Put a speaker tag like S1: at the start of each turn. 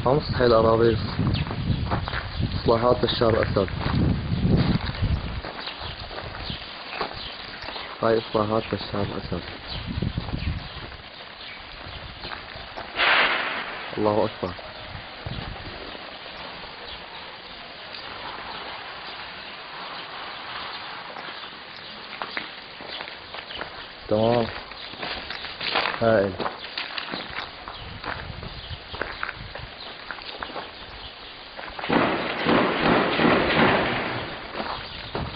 S1: خمس حي الأرابيس. إصلاحات بشار أسد. هاي إصلاحات بشار أسد. الله أكبر. تمام. هائل.